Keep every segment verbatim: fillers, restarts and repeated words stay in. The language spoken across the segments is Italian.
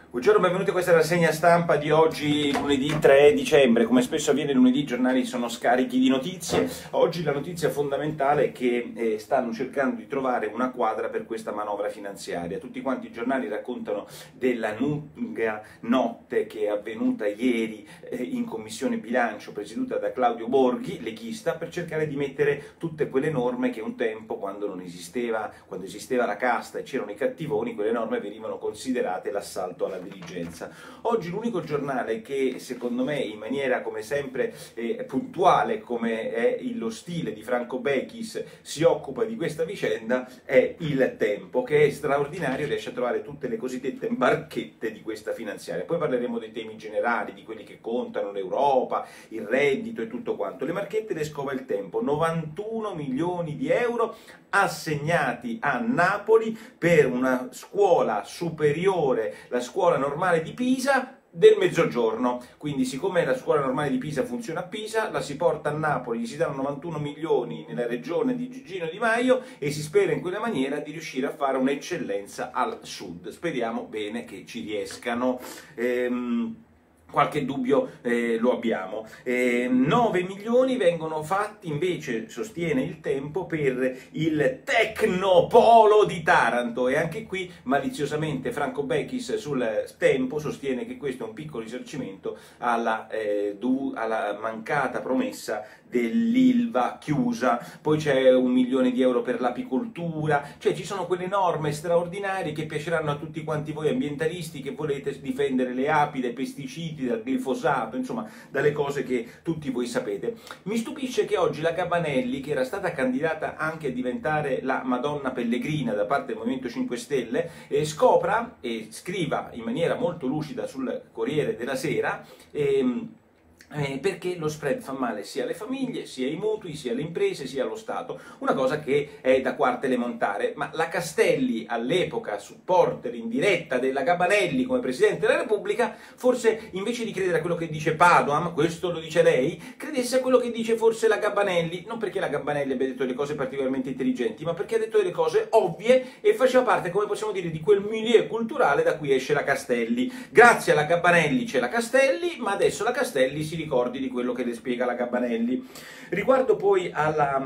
Buongiorno, benvenuti a questa rassegna stampa di oggi, lunedì tre dicembre. Come spesso avviene lunedì, i giornali sono scarichi di notizie. Oggi la notizia fondamentale è che eh, stanno cercando di trovare una quadra per questa manovra finanziaria. Tutti quanti i giornali raccontano della lunga notte che è avvenuta ieri eh, in Commissione Bilancio, presieduta da Claudio Borghi, leghista, per cercare di mettere tutte quelle norme che un tempo, quando non esisteva, quando esisteva la casta e c'erano i cattivoni, quelle norme venivano considerate l'assalto alla dirigenza. Oggi l'unico giornale che secondo me in maniera come sempre eh, puntuale, come è lo stile di Franco Bechis, si occupa di questa vicenda è Il Tempo, che è straordinario, riesce a trovare tutte le cosiddette barchette di questa finanziaria. Poi parleremo dei temi generali, di quelli che contano, l'Europa, il reddito e tutto quanto. Le marchette le scova Il Tempo: novantuno milioni di euro assegnati a Napoli per una scuola superiore, la scuola normale di Pisa del Mezzogiorno. Quindi, siccome la scuola normale di Pisa funziona a Pisa, la si porta a Napoli, gli si danno novantuno milioni nella regione di Gigino Di Maio e si spera in quella maniera di riuscire a fare un'eccellenza al sud. Speriamo bene che ci riescano. Ehm... Qualche dubbio eh, lo abbiamo. Eh, nove milioni vengono fatti invece, sostiene Il Tempo, per il Tecnopolo di Taranto, e anche qui maliziosamente Franco Bechis sul Tempo sostiene che questo è un piccolo risarcimento alla, eh, du, alla mancata promessa dell'Ilva chiusa. Poi c'è un milione di euro per l'apicoltura, cioè ci sono quelle norme straordinarie che piaceranno a tutti quanti voi ambientalisti che volete difendere le api dai pesticidi, dal glifosato, insomma dalle cose che tutti voi sapete. Mi stupisce che oggi la Gabanelli, che era stata candidata anche a diventare la Madonna Pellegrina da parte del Movimento cinque Stelle, eh, scopra e scriva in maniera molto lucida sul Corriere della Sera ehm, Eh, perché lo spread fa male sia alle famiglie, sia ai mutui, sia alle imprese, sia allo Stato. Una cosa che è da quarta elementare, ma la Castelli, all'epoca supporter in diretta della Gabanelli come Presidente della Repubblica, forse invece di credere a quello che dice Padoan, questo lo dice lei, credesse a quello che dice forse la Gabanelli, non perché la Gabanelli abbia detto delle cose particolarmente intelligenti, ma perché ha detto delle cose ovvie e faceva parte, come possiamo dire, di quel milieu culturale da cui esce la Castelli. Grazie alla Gabanelli c'è la Castelli, ma adesso la Castelli si ricordi di quello che le spiega la Gabanelli. Riguardo poi alla...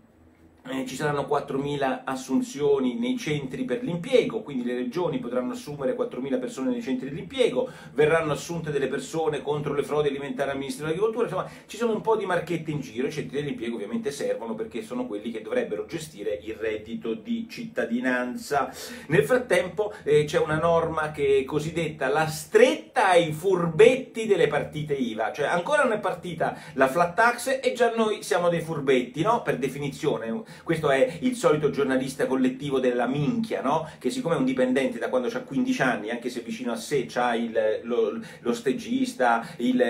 Eh, ci saranno quattromila assunzioni nei centri per l'impiego, quindi le regioni potranno assumere quattromila persone nei centri dell'impiego, verranno assunte delle persone contro le frodi alimentari al Ministero dell'Agricoltura, insomma ci sono un po' di marchette in giro. I centri dell'impiego ovviamente servono perché sono quelli che dovrebbero gestire il reddito di cittadinanza. Nel frattempo eh, c'è una norma che è cosiddetta la stretta ai furbetti delle partite I V A, cioè ancora non è partita la flat tax e già noi siamo dei furbetti, no? Per definizione. Questo è il solito giornalista collettivo della minchia, no? Che siccome è un dipendente da quando ha quindici anni, anche se vicino a sé c'ha il, lo, lo stagista,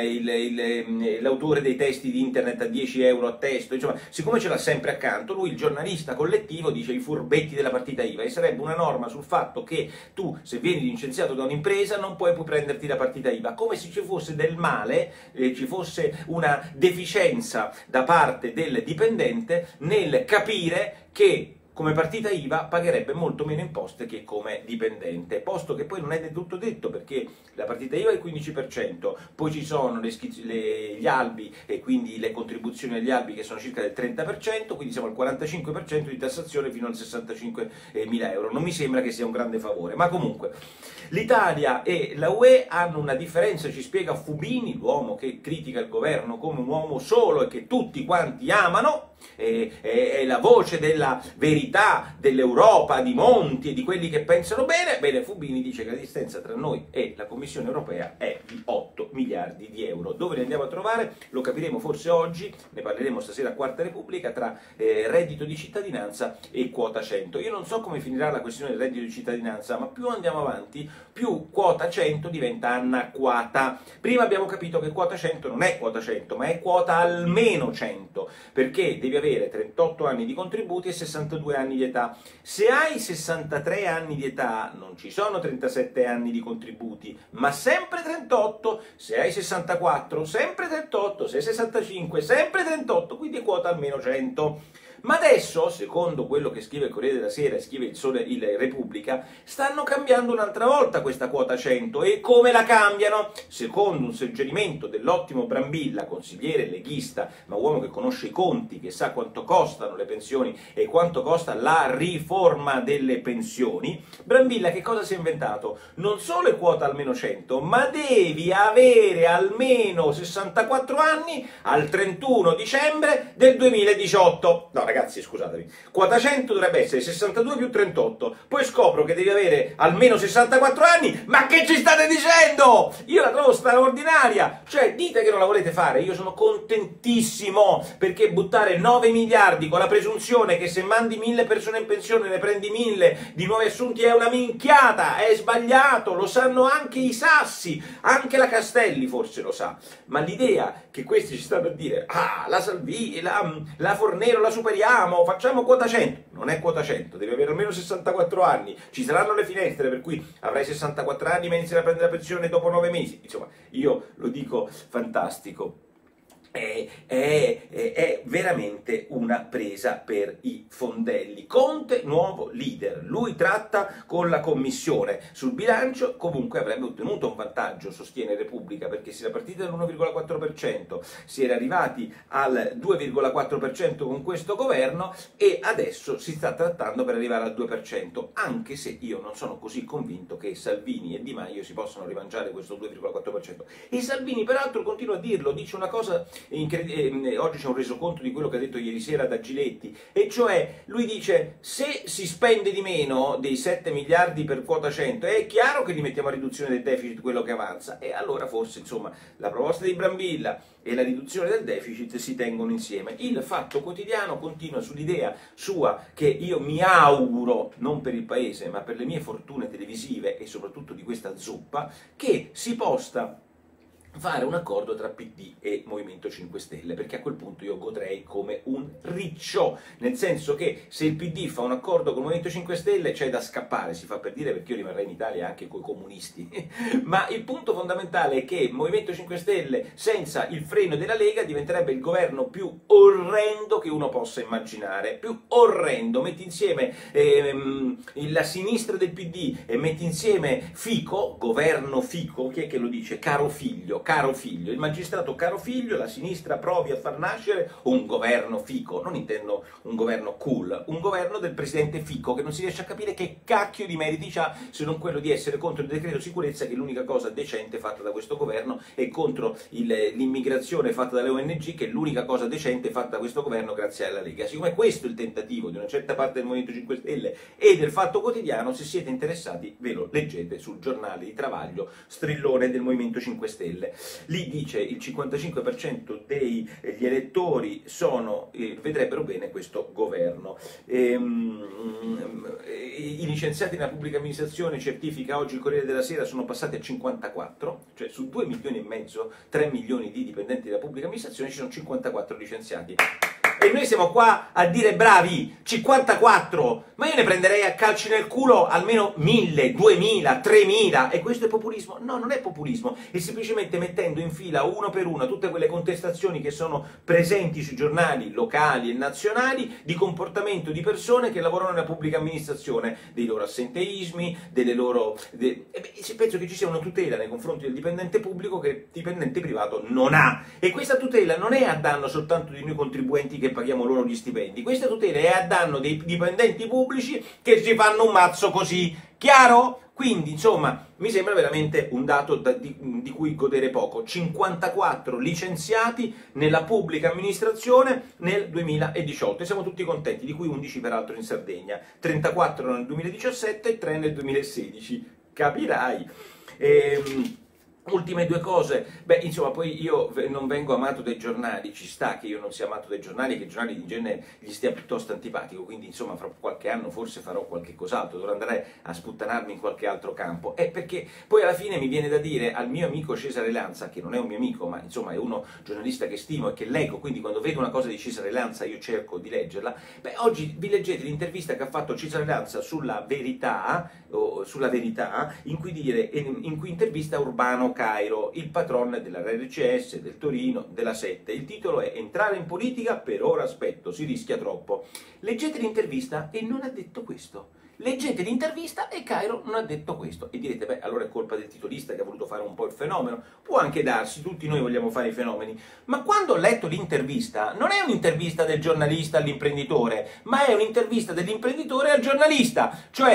l'autore dei testi di internet a dieci euro a testo, insomma, siccome ce l'ha sempre accanto, lui, il giornalista collettivo, dice i furbetti della partita I V A, e sarebbe una norma sul fatto che tu, se vieni licenziato da un'impresa, non puoi più prenderti la partita I V A, come se ci fosse del male, eh, ci fosse una deficienza da parte del dipendente nel capire che come partita I V A pagherebbe molto meno imposte che come dipendente, posto che poi non è del tutto detto, perché la partita I V A è il quindici per cento, poi ci sono le le, gli albi e quindi le contribuzioni agli albi che sono circa del trenta per cento, quindi siamo al quarantacinque per cento di tassazione fino al sessantacinquemila euro. Non mi sembra che sia un grande favore, ma comunque l'Italia e la U E hanno una differenza, ci spiega Fubini, l'uomo che critica il governo come un uomo solo e che tutti quanti amano, è, è, è la voce della verità dell'Europa, di Monti e di quelli che pensano bene. Bene, Fubini dice che la distanza tra noi e la Commissione europea è di otto miliardi di euro. Dove li andiamo a trovare? Lo capiremo forse oggi, ne parleremo stasera a Quarta Repubblica, tra eh, reddito di cittadinanza e quota cento. Io non so come finirà la questione del reddito di cittadinanza, ma più andiamo avanti, più quota cento diventa anacquata. Prima abbiamo capito che quota cento non è quota cento, ma è quota almeno cento, perché devi avere trentotto anni di contributi e sessantadue anni di età. Se hai sessantatré anni di età non ci sono trentasette anni di contributi, ma sempre trentotto. Se hai sessantaquattro, sempre trentotto. Se hai sessantacinque, sempre trentotto, quindi è quota almeno cento. Ma adesso, secondo quello che scrive il Corriere della Sera e scrive il Sole, il Repubblica, stanno cambiando un'altra volta questa quota cento. E come la cambiano? Secondo un suggerimento dell'ottimo Brambilla, consigliere leghista, ma uomo che conosce i conti, che sa quanto costano le pensioni e quanto costa la riforma delle pensioni, Brambilla che cosa si è inventato? Non solo è quota almeno cento, ma devi avere almeno sessantaquattro anni al trentuno dicembre del duemiladiciotto. No ragazzi, scusatemi, quota cento dovrebbe essere sessantadue più trentotto, poi scopro che devi avere almeno sessantaquattro anni, ma che ci state dicendo? Io la trovo straordinaria, cioè dite che non la volete fare, io sono contentissimo, perché buttare nove miliardi con la presunzione che se mandi mille persone in pensione ne prendi mille di nuovi assunti è una minchiata, è sbagliato, lo sanno anche i Sassi, anche la Castelli forse lo sa, ma l'idea che questi ci stanno a dire ah, la Salvini, la, la Fornero la superiamo, facciamo quota cento, non è quota cento, devi avere almeno sessantaquattro anni, ci saranno le finestre per cui avrai sessantaquattro anni ma inizierai a prendere la pensione dopo nove mesi, insomma io lo dico fantastico. È, è, è, è veramente una presa per i fondelli. Conte, nuovo leader, lui tratta con la commissione sul bilancio, comunque avrebbe ottenuto un vantaggio, sostiene Repubblica, perché si era partiti dall'uno virgola quattro per cento, si era arrivati al due virgola quattro per cento con questo governo e adesso si sta trattando per arrivare al due per cento, anche se io non sono così convinto che Salvini e Di Maio si possano rimangiare questo due virgola quattro per cento. E Salvini peraltro continua a dirlo, dice una cosa incredibile, oggi c'è un resoconto di quello che ha detto ieri sera da Giletti, e cioè lui dice se si spende di meno dei sette miliardi per quota cento è chiaro che li mettiamo a riduzione del deficit quello che avanza, e allora forse insomma la proposta di Brambilla e la riduzione del deficit si tengono insieme. Il Fatto Quotidiano continua sull'idea sua che io mi auguro, non per il paese ma per le mie fortune televisive e soprattutto di questa zuppa, che si possa fare un accordo tra P D e Movimento cinque Stelle, perché a quel punto io godrei come un riccio, nel senso che se il P D fa un accordo con il Movimento cinque Stelle c'è da scappare, si fa per dire, perché io rimarrei in Italia anche coi comunisti, ma il punto fondamentale è che il Movimento cinque Stelle senza il freno della Lega diventerebbe il governo più orrendo che uno possa immaginare, più orrendo, metti insieme ehm, la sinistra del P D e metti insieme Fico, governo Fico, chi è che lo dice? Caro figlio, caro figlio, il magistrato caro figlio, la sinistra provi a far nascere un governo Fico, non intendo un governo cool, un governo del presidente Fico che non si riesce a capire che cacchio di meriti ha se non quello di essere contro il decreto sicurezza, che è l'unica cosa decente fatta da questo governo, e contro l'immigrazione fatta dalle O N G, che è l'unica cosa decente fatta da questo governo grazie alla Lega. Siccome questo è il tentativo di una certa parte del Movimento cinque Stelle e del Fatto Quotidiano, se siete interessati ve lo leggete sul giornale di Travaglio, strillone del Movimento cinque Stelle. Lì dice il cinquantacinque per cento degli elettori sono, eh, vedrebbero bene questo governo. Ehm, I licenziati nella pubblica amministrazione, certifica oggi il Corriere della Sera, sono passati a cinquantaquattro, cioè su due milioni e mezzo, tre milioni di dipendenti della pubblica amministrazione ci sono cinquantaquattro licenziati. E noi siamo qua a dire bravi, cinquantaquattro, ma io ne prenderei a calci nel culo almeno mille, duemila, tremila, e questo è populismo? No, non è populismo, è semplicemente mettendo in fila uno per uno tutte quelle contestazioni che sono presenti sui giornali locali e nazionali di comportamento di persone che lavorano nella pubblica amministrazione, dei loro assenteismi, delle loro... De... E beh, penso che ci sia una tutela nei confronti del dipendente pubblico che il dipendente privato non ha, e questa tutela non è a danno soltanto di noi contribuenti che paghiamo loro gli stipendi, questa tutela è a danno dei dipendenti pubblici che si fanno un mazzo così, chiaro? Quindi insomma mi sembra veramente un dato da, di, di cui godere poco. Cinquantaquattro licenziati nella pubblica amministrazione nel duemiladiciotto, e siamo tutti contenti, di cui undici peraltro in Sardegna, trentaquattro nel duemiladiciassette e tre nel duemilasedici, capirai. Ehm, Ultime due cose, beh insomma poi io non vengo amato dai giornali, ci sta che io non sia amato dai giornali, che i giornali in genere gli stia piuttosto antipatico, quindi insomma fra qualche anno forse farò qualche cos'altro, dovrò andare a sputtanarmi in qualche altro campo, e perché poi alla fine mi viene da dire al mio amico Cesare Lanza, che non è un mio amico ma insomma è uno giornalista che stimo e che leggo, quindi quando vedo una cosa di Cesare Lanza io cerco di leggerla, beh oggi vi leggete l'intervista che ha fatto Cesare Lanza sulla Verità, o sulla Verità, in cui, dire, in cui intervista Urbano Cairo, il patron dell'R C S, del Torino, della Sette. Il titolo è "Entrare in politica, per ora aspetto, si rischia troppo". Leggete l'intervista e non ha detto questo. Leggete l'intervista e Cairo non ha detto questo. E direte, beh, allora è colpa del titolista che ha voluto fare un po' il fenomeno. Può anche darsi, tutti noi vogliamo fare i fenomeni. Ma quando ho letto l'intervista, non è un'intervista del giornalista all'imprenditore, ma è un'intervista dell'imprenditore al giornalista. Cioè,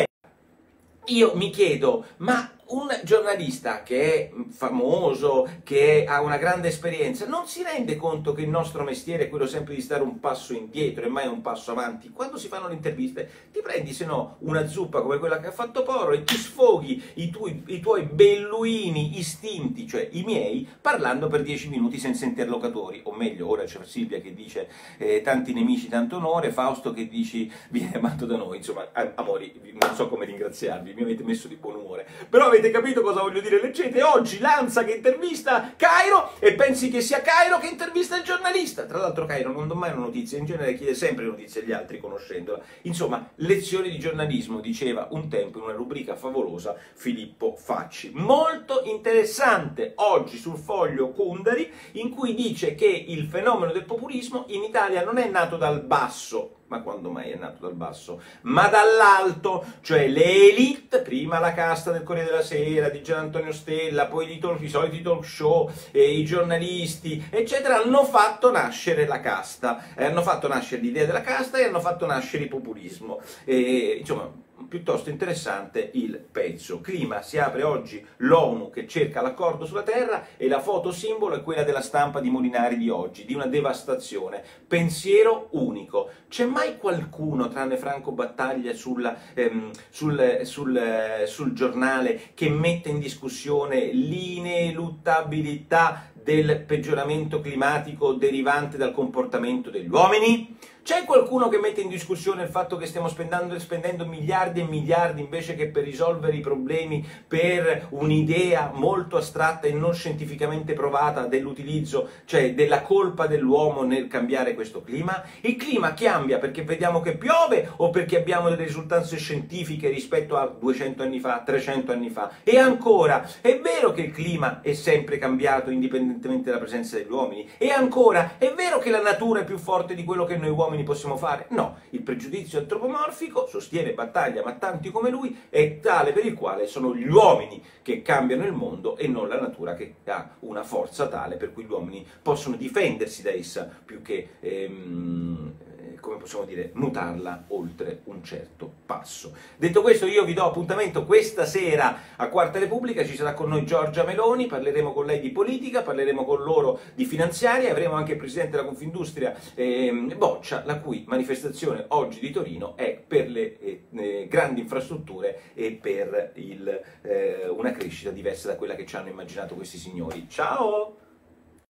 io mi chiedo, ma un giornalista che è famoso, che ha una grande esperienza, non si rende conto che il nostro mestiere è quello sempre di stare un passo indietro e mai un passo avanti? Quando si fanno le interviste ti prendi se no una zuppa come quella che ha fatto Porro e ti sfoghi i tuoi, i tuoi belluini istinti, cioè i miei, parlando per dieci minuti senza interlocutori. O meglio, ora c'è Silvia che dice eh, tanti nemici, tanto onore, Fausto che dici viene amato da noi. Insomma, amori, non so come ringraziarvi, mi avete messo di buon umore, però avete capito cosa voglio dire? Leggete oggi Lanza che intervista Cairo e pensi che sia Cairo che intervista il giornalista. Tra l'altro Cairo non dà mai una notizia, in genere chiede sempre notizie agli altri conoscendola. Insomma, lezioni di giornalismo, diceva un tempo in una rubrica favolosa Filippo Facci. Molto interessante oggi sul Foglio Kundari, in cui dice che il fenomeno del populismo in Italia non è nato dal basso, ma quando mai è nato dal basso? Ma dall'alto, cioè le elite, prima la casta del Corriere della Sera, di Gian Antonio Stella, poi i, talk, i soliti talk show, eh, i giornalisti, eccetera, hanno fatto nascere la casta, eh, hanno fatto nascere l'idea della casta e hanno fatto nascere il populismo. Eh, insomma, piuttosto interessante il pezzo. Clima, si apre oggi l'ONU che cerca l'accordo sulla terra e la foto simbolo è quella della stampa di Molinari di oggi, di una devastazione. Pensiero unico. C'è mai qualcuno, tranne Franco Battaglia, sulla, ehm, sul, sul, sul giornale che mette in discussione l'ineluttabilità del peggioramento climatico derivante dal comportamento degli uomini? C'è qualcuno che mette in discussione il fatto che stiamo spendendo, spendendo miliardi e miliardi invece che per risolvere i problemi per un'idea molto astratta e non scientificamente provata dell'utilizzo, cioè della colpa dell'uomo nel cambiare questo clima? Il clima cambia perché vediamo che piove o perché abbiamo delle risultanze scientifiche rispetto a duecento anni fa, trecento anni fa? E ancora, è vero che il clima è sempre cambiato indipendentemente dalla presenza degli uomini? E ancora, è vero che la natura è più forte di quello che noi uomini possiamo fare? No, il pregiudizio antropomorfico, sostiene Battaglia, ma tanti come lui, è tale per il quale sono gli uomini che cambiano il mondo e non la natura che ha una forza tale per cui gli uomini possono difendersi da essa più che, ehm, come possiamo dire, mutarla oltre un certo passo. Detto questo, io vi do appuntamento questa sera a Quarta Repubblica, ci sarà con noi Giorgia Meloni, parleremo con lei di politica, parleremo con loro di finanziaria, avremo anche il presidente della Confindustria ehm, Boccia, la cui manifestazione oggi di Torino è per le eh, eh, grandi infrastrutture e per il, eh, una crescita diversa da quella che ci hanno immaginato questi signori. Ciao!